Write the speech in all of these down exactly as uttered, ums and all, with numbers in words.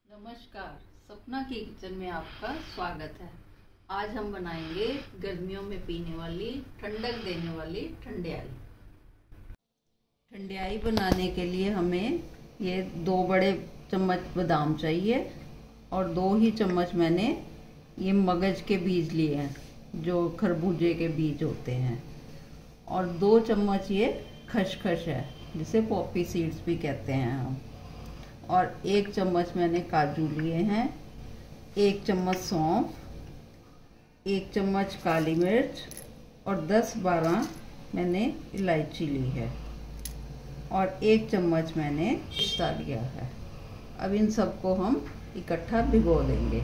नमस्कार, सपना की किचन में आपका स्वागत है। आज हम बनाएंगे गर्मियों में पीने वाली ठंडक देने वाली ठंडियाई। ठंडियाई बनाने के लिए हमें ये दो बड़े चम्मच बादाम चाहिए और दो ही चम्मच मैंने ये मगज के बीज लिए हैं जो खरबूजे के बीज होते हैं, और दो चम्मच ये खसखस है जिसे पॉपी सीड्स भी कहते हैं हम, और एक चम्मच मैंने काजू लिए हैं, एक चम्मच सौंफ, एक चम्मच काली मिर्च और दस बारह मैंने इलायची ली है और एक चम्मच मैंने पिस्ता लिया है। अब इन सबको हम इकट्ठा भिगो देंगे।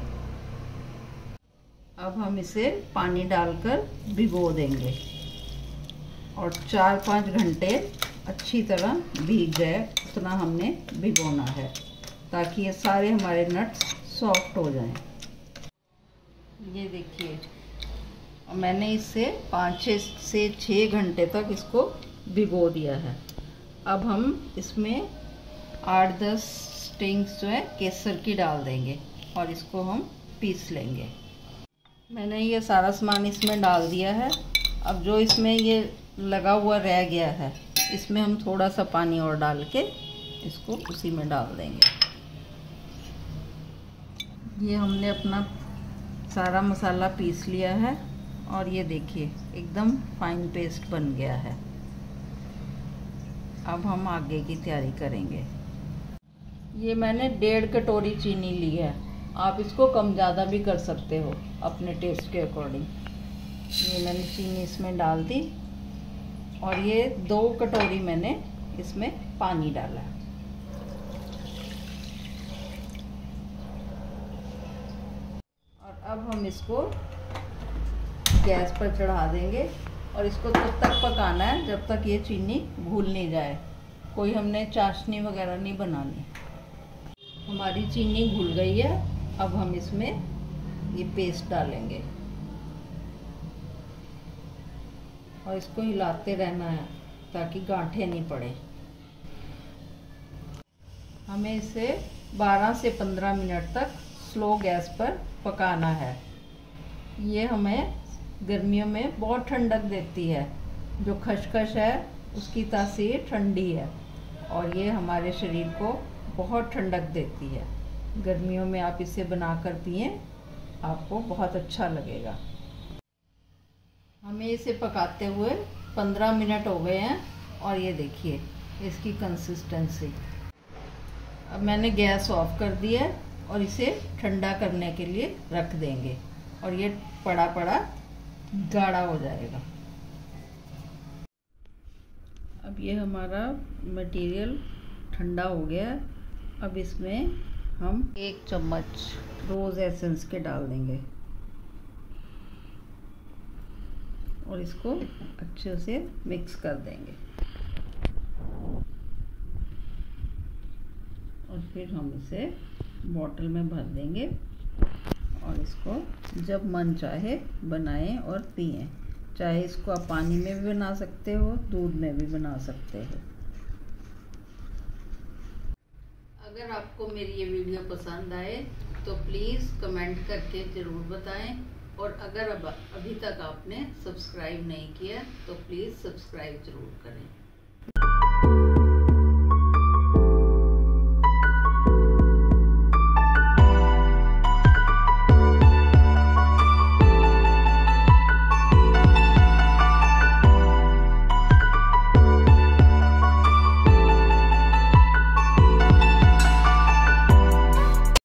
अब हम इसे पानी डालकर भिगो देंगे और चार पाँच घंटे अच्छी तरह भीग जाए उतना हमने भिगोना है ताकि ये सारे हमारे नट्स सॉफ्ट हो जाएं। ये देखिए, मैंने इसे पाँच छः से छः घंटे तक इसको भिगो दिया है। अब हम इसमें आठ दस स्टिंग्स जो है केसर की डाल देंगे और इसको हम पीस लेंगे। मैंने ये सारा सामान इसमें डाल दिया है। अब जो इसमें ये लगा हुआ रह गया है इसमें हम थोड़ा सा पानी और डाल के इसको उसी में डाल देंगे। ये हमने अपना सारा मसाला पीस लिया है और ये देखिए एकदम फाइन पेस्ट बन गया है। अब हम आगे की तैयारी करेंगे। ये मैंने डेढ़ कटोरी चीनी ली है, आप इसको कम ज़्यादा भी कर सकते हो अपने टेस्ट के अकॉर्डिंग। ये मैंने चीनी इसमें डाल दी और ये दो कटोरी मैंने इसमें पानी डाला है। और अब हम इसको गैस पर चढ़ा देंगे और इसको तब तक पकाना है जब तक ये चीनी घुल नहीं जाए। कोई हमने चाशनी वगैरह नहीं बनानी। हमारी चीनी घुल गई है। अब हम इसमें ये पेस्ट डालेंगे और इसको हिलाते रहना है ताकि गांठें नहीं पड़े। हमें इसे बारह से पंद्रह मिनट तक स्लो गैस पर पकाना है। ये हमें गर्मियों में बहुत ठंडक देती है। जो खसखस है उसकी तासीर ठंडी है और ये हमारे शरीर को बहुत ठंडक देती है। गर्मियों में आप इसे बनाकर पिएं, आपको बहुत अच्छा लगेगा। हमें इसे पकाते हुए पंद्रह मिनट हो गए हैं और ये देखिए इसकी कंसिस्टेंसी। अब मैंने गैस ऑफ कर दिया है और इसे ठंडा करने के लिए रख देंगे और ये पड़ा पड़ा गाढ़ा हो जाएगा। अब ये हमारा मटेरियल ठंडा हो गया। अब इसमें हम एक चम्मच रोज़ एसेंस के डाल देंगे और इसको अच्छे से मिक्स कर देंगे और फिर हम इसे बॉटल में भर देंगे और इसको जब मन चाहे बनाएं और पिएं। चाहे इसको आप पानी में भी बना सकते हो, दूध में भी बना सकते हो। अगर आपको मेरी ये वीडियो पसंद आए तो प्लीज़ कमेंट करके ज़रूर बताएं, और अगर अब अभी तक आपने सब्सक्राइब नहीं किया तो प्लीज़ सब्सक्राइब ज़रूर करें।